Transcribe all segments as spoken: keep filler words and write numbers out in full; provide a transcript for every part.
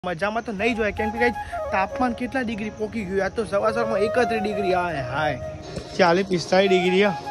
મજામાં તો નહીં જોય કેમ કે ગાઈસ તાપમાન કેટલા ડિગ્રી પોકી ગયું આ તો સવા સવારમાં એકત્રીસ ડિગ્રી હાય હાય ચાલીસ પિસ્તાલીસ ડિગ્રી આ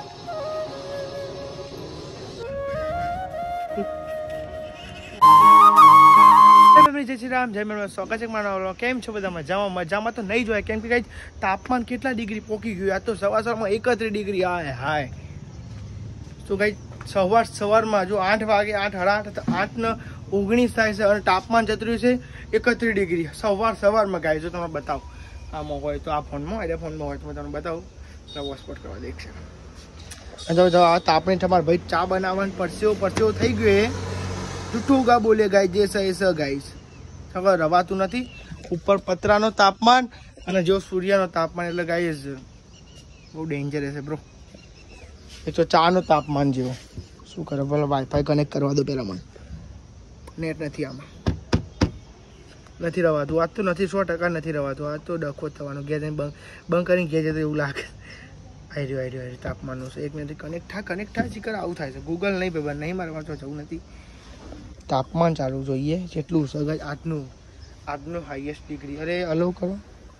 જય શ્રી રામ જય મેળવા સ્વાગત છે મારો કેમ છો બધા મજામાં મજામાં તો નહીં જોય કેમ કે ગાઈસ તાપમાન કેટલા ડિગ્રી પોકી ગયું આ તો સવા સવારમાં એકત્રીસ ડિગ્રી હાય હાય તો ગાઈસ સવાર સવારમાં જો આઠ વાગે આઠ સાડા આઠ આઠ ને ઓગણીસ થાય છે અને તાપમાન જતું રહ્યું છે એકત્રીસ ડિગ્રી સવાર સવારમાં ગાય જો તમે બતાવો આમાં હોય તો આ ફોનમાં એટલે ફોનમાં હોય તો હું તમને બતાવું તો વોસ્પોટ કરવા દેખશે જો જો આ તાપણી તમારે ભાઈ ચા બનાવવાનું પરસેવો પરસેવો થઈ ગયો એ જૂઠું ગા બોલે ગાય જે સ એ સ ગાઈશ ખબર રવાતું નથી ઉપર પતરાનો તાપમાન અને જો સૂર્યનો તાપમાન એટલે ગાઈશ બહુ ડેન્જરસ છે બ્રો એ તો ચાનું તાપમાન જેવું શું કરે બોલો વાઈફાઈ કનેક્ટ કરવા દો પહેલાં મને નેટ નથી આમાં નથી રવાતું આજ તો નથી સો ટકા નથી રવાતું આજ તો ડખો થવાનો ઘેર જઈને બંધ બંધ કરીને ઘેર જતો એવું લાગે આવી રહ્યું આવી રહ્યું તાપમાનનું છે એક મિનિટ કનેક્ટ થાય કનેક્ટ થાય શીખર આવું થાય છે ગૂગલ નહીં પેપર નહીં મારે વાંચવા જવું નથી તાપમાન ચાલુ જોઈએ જેટલું સગાઈ આજનું આજનું હાઈએસ્ટ ડિગ્રી અરે અલો કરો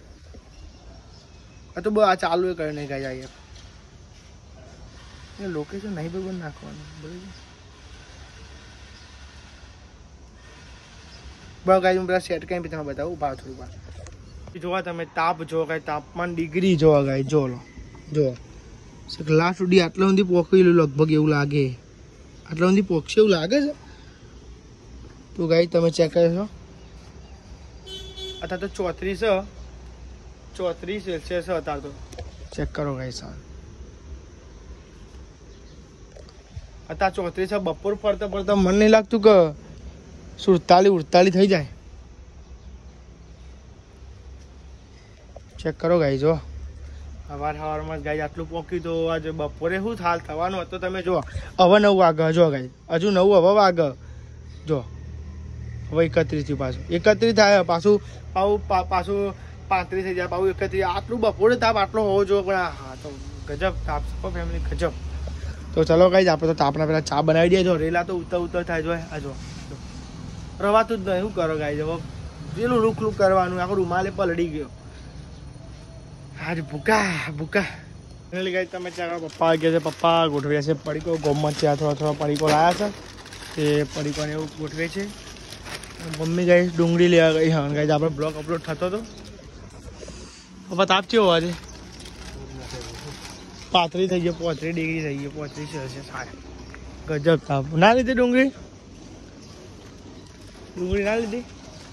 આ તો બહુ આ ચાલુ એ કરે નહીં ગાય યાર એ લોકેશન નહીં બરાબર નાખવાનું બરાબર બરાબર ગાય હું પેલા સેટ કરીને તમે બતાવું ભાવ થોડું ભાવ જોવા તમે તાપ જો ગાય તાપમાન ડિગ્રી જોવા ગાય જો લો જો લાસ્ટ સુધી આટલા સુધી પોકેલું લગભગ એવું લાગે આટલા સુધી પોકશે એવું લાગે છે તો ગાય તમે ચેક કરશો અત્યારે તો ચોત્રીસ ચોત્રીસ સેલ્સિયસ અત્યારે તો ચેક કરો ગાય સાર અત્યારે ચોત્રીસ બપોર ફરતા ફરતા મને નહીં લાગતું કે સુડતાલીસ ઉડતાલીસ થઈ જાય ચેક કરો ગાઈ જો સવાર સવારમાં ગાઈ આટલું પોક્યું તો આજે બપોરે શું હાલ થવાનું હતું તમે જો હવે નવ વાગે જો ગાઈ હજુ નવ હવે વાગે જો હવે એકત્રીસ થયું પાછું એકત્રીસ થાય પાછું પાછું પાછું પાંત્રીસ થઈ જાય પાછું એકત્રીસ આટલું બપોરે તાપ આટલો હોવો જોઈએ પણ હા તો ગજબ તાપ ફેમિલી ગજબ તો ચલો ગાઈ આપણે તો તાપના પેલા ચા બનાવી દઈએ જો રેલા તો ઉતર ઉતર થાય જો આ જો રવાતું જ નહીં શું કરો ગાય જવો પેલું રૂક રૂક કરવાનું આખું રૂમાલે પલડી ગયો હાજ ભૂકા ભૂકા એટલે ગાય તમે ત્યાં પપ્પા ગયા છે પપ્પા ગોઠવ્યા છે પડીકો ગોમમાં ત્યાં થોડા થોડા પડીકો લાવ્યા છે તે પડીકોને એવું ગોઠવે છે મમ્મી ગાય ડુંગળી લેવા ગઈ હા ગાય આપણે બ્લોગ અપલોડ થતો હતો પપ્પા તાપ કેવો આજે પાંત્રીસ થઈ ગયો પોત્રીસ ડિગ્રી થઈ ગયો પોત્રીસ છે સારા ગજબ તાપ ના લીધી ડુંગળી ડુંગળી ના લીધી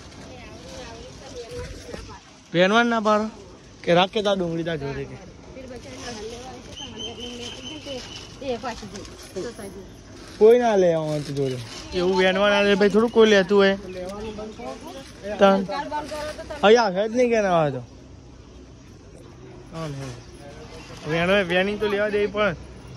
પહેરવાનું ના પાડો કે રાખે તા ડુંગળી તા જોડે કે કોઈ ના લે આવતું જોડે એવું વેનવા ના લે ભાઈ થોડું કોઈ લેતું હોય અહીંયા છે જ નહીં કે ના તો વેણ વેણી તો લેવા દે પણ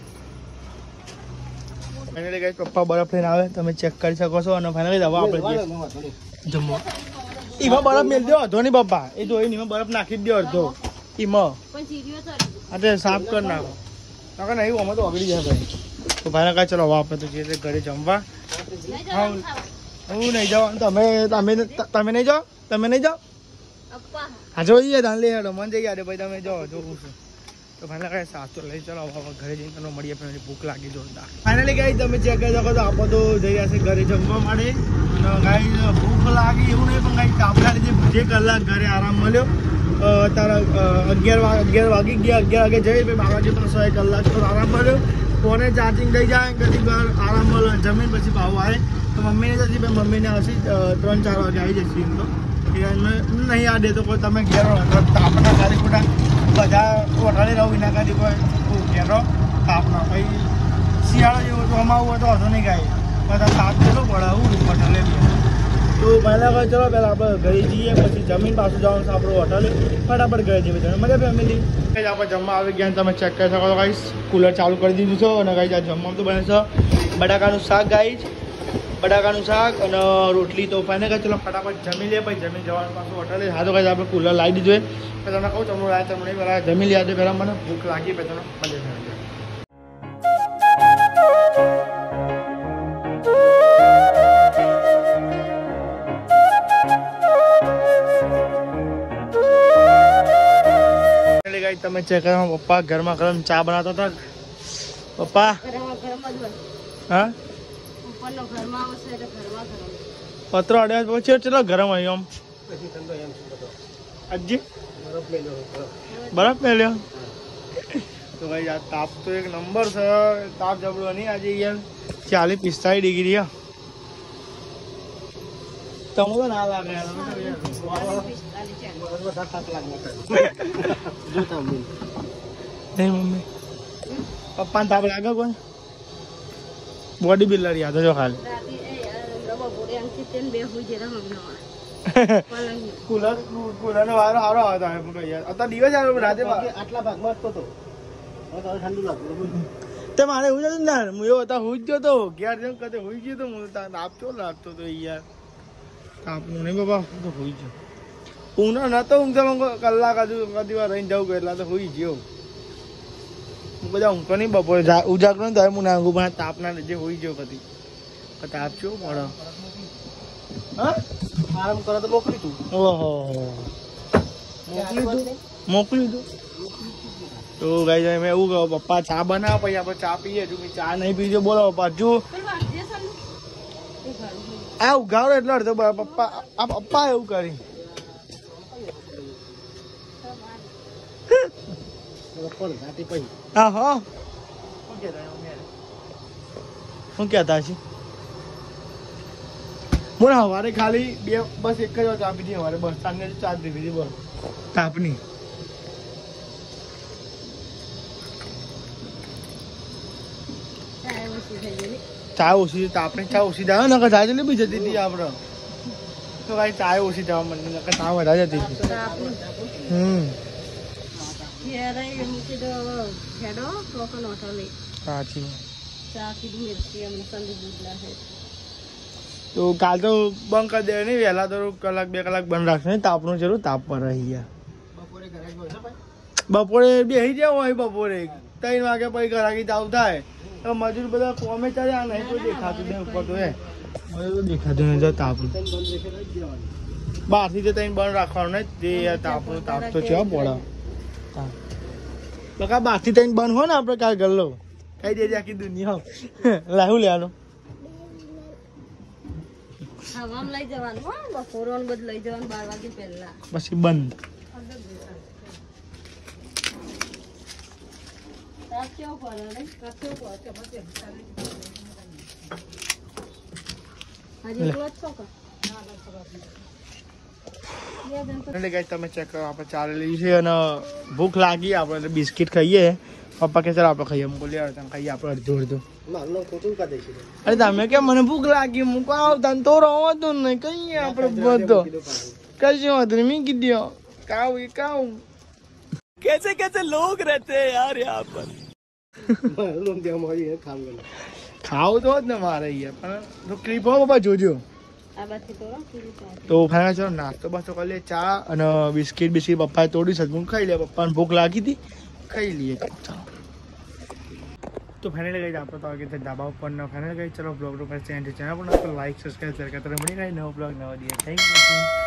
ફાઇનલી ગાઈસ પપ્પા બરફ લઈને આવે તમે ચેક કરી શકો છો અને ફાઇનલી હવે આપણે જમવા એમાં બરફ મેળ દો અડધો નહીં પપ્પા એ તો એમાં બરફ નાખી જ દો અડધો એમાં એટલે સાફ કરી નાખો નાખો ને એવું અમે તો અગડી જાય ભાઈ તો ભાઈને કાંઈ ચલો હવે આપણે તો જઈએ ઘરે જમવા હા હું નહીં જાઉં તમે તમે તમે નહીં જાઓ તમે નહીં જાઓ હા જોઈએ ધાન લે હેડો મને જઈ યાદ ભાઈ તમે જાઓ જોઉં છું તો ફાઇનલી કાંઈ સાફ તો લઈ ચલો હવે ઘરે જઈને તમને મળીએ પણ ભૂખ લાગી જોરદાર ફાઇનલી ગાઈ તમે ચેક કરી શકો તો આપણે તો જઈ રહ્યા છે ઘરે જમવા માટે અને ગાઈ ભૂખ લાગી એવું નહીં પણ ગાઈ આપણા લીધે બે કલાક ઘરે આરામ મળ્યો તારા અગિયાર વાગે અગિયાર વાગી ગયા અગિયાર વાગે જઈ ભાઈ બાર વાગે પણ સો કલાક તો આરામ મળ્યો ફોને ચાર્જિંગ થઈ જાય કદી બાર આરામ મળે જમીન પછી ભાવ આવે તો મમ્મીને જતી ભાઈ મમ્મીને હશે ત્રણ ચાર વાગે આવી જશે એમ તો નહીં યાદ દે તો કોઈ તમે ઘેર તાપના ખાલી ખોટા બધા વટાળી રહું એના કાઢી કોઈ ઘેરો તાપના પછી શિયાળો જેવો તો અમાવું હોય તો વધુ નહીં ગાય બધા તાપ કેટલો પડાવું હોટલે તો પહેલાં કહે ચલો પહેલાં આપણે ઘરે જઈએ પછી જમીન પાછું જવાનું છે આપણું હોટલે ફટાફટ ઘરે જઈએ તમે મજા ફેમિલી આપણે જમવા આવી ગયા તમે ચેક કરી શકો તો ગાઈશ કુલર ચાલુ કરી દીધું છે અને ગાઈશ આ જમવાનું તો બને છે બટાકાનું શાક ગાઈશ બટાકાનું શાક અને રોટલી તો ફાઈને કહે ચલો ફટાફટ જમી લે પછી જમીન જવાનું પાછું હોટલે હા તો કહે આપણે કુલર લાવી દીધું હોય તમને કહું તમને લાવે તમને પહેલાં જમી લે પહેલાં મને ભૂખ લાગી પછી તમને મજા તમે ચેક કરો પપ્પા ઘરમાં ગરમ ચા બનાવતા હતા પપ્પા હા પત્રો અડ્યા પછી ચલો ગરમ આવ્યો આમ હજી બરફ મેલ્યો તો ભાઈ આ તાપ તો એક નંબર છે તાપ જબડો નહીં આજે યાર ચાલીસ પિસ્તાલીસ ડિગ્રી તમે તો ના લાગે નહીં મમ્મી પપ્પાને તાપ લાગે કોઈ બોડી બિલ્ડર યાદ જો ખાલી કુલર કુલર નો વારો સારો આવતો અત્યારે દિવસ આવ્યો રાતે આટલા ભાગમાં હતો તો ઠંડુ લાગતું તે મારે એવું જતું ને હું એવો હતા હું જ ગયો તો ઘેર જેમ કદે હોઈ ગયો તો હું તાપ ચો લાગતો તો યાર તાપનું નહીં બાબા હું તો હોઈ ગયો ઊંઘ નતો ઊંઘ કલાક હજુ કદી વાર રહીને જવું એટલા તો હોઈ ગયો હું બધા ઊંઘતો નહીં બપોરે ઉજાગરો ને તો હું ના ઊંઘું પણ તાપના લીધે હોઈ ગયો કદી તાપ ચો પડે હા આરામ કરો તો મોકલી તું ઓહો મોકલી તું મોકલી તું તો ગાઈ મેં એવું કહું પપ્પા ચા બનાવો પછી આપણે ચા પીએ જો ચા નહીં પીજો બોલો પપ્પા જો આ ઉઘાડો એટલો અડધો પપ્પા આ પપ્પા એવું કરી હા હા શું કહેતા છે બોલ સવારે ખાલી બે બસ એક જ વાર ચા પીધી સવારે બસ સાંજે ચા જ પીધી બોલ તાપની ચા ઓછી તાપની ચા ઓછી જાય ને ચા જલ્દી બી જતી હતી આપડે તો ભાઈ ચા ઓછી જવા મને ચા વધારે જતી હતી હમ સાચી તો કાલ તો બંધ કરી દે નહીં વહેલા તો કલાક બે કલાક બંધ રાખશે ને તાપનું જરૂર તાપ પર રહી ગયા બપોરે બેસી જાવ હોય બપોરે ત્રણ વાગે પછી ઘરાકી ચાલુ થાય તો મજૂર બધા કોમે ચાલ્યા નહીં કોઈ દેખાતું નહીં ઉપર તો એ મજૂર દેખાતું નહીં જો તાપનું બહારથી તો ત્યાં બંધ રાખવાનું નહીં તે તાપનું તાપ તો છે પડે બકા બહારથી ત્યાં બંધ હોય ને આપણે કાલ ગલ્લો કઈ દેજે આખી દુનિયા લાવું લેવાનું લઈ જવાનું બપોરો બધું લઈ જવાનું બાર વાગે પહેલા પછી બંધ તમે ચેક કરો આપણે ચાલેલી છે અને ભૂખ લાગી આપણે બિસ્કીટ ખાઈએ પપ્પા કે ચાલ આપણે ખાઈએ બોલી તમે ખાઈએ આપણે અડધું અડધું અરે તમે કે મને ભૂખ લાગી મૂકો આવતા તો રવાતું નહીં કઈ આપણે બધો કશું વાંધો નહીં મી કીધું કાવ એ કાવ कैसे कैसे लोग रहते हैं यार यहाँ पर ખાવ તો જ ને મારે પણ ક્લિપ હો બાબા જોજો તો ફાઈનલ ચલો નાસ્તો બાસ્તો કરી લે ચા અને બિસ્કીટ બિસ્કીટ પપ્પાએ તોડી સદમું ખાઈ લે પપ્પાને ભૂખ લાગી હતી ખાઈ લઈએ ચાલો તો ફાઇનલી ગઈ આપણે તો આગે ધાબા ઉપર ફાઇનલ ગઈ ચલો બ્લોગ નો ચેનલ ચેનલ પર લાઈક સબસ્ક્રાઈબ કરતા મળી ગઈ નવો બ્લોગ નવો દિયે થેન્ક યુ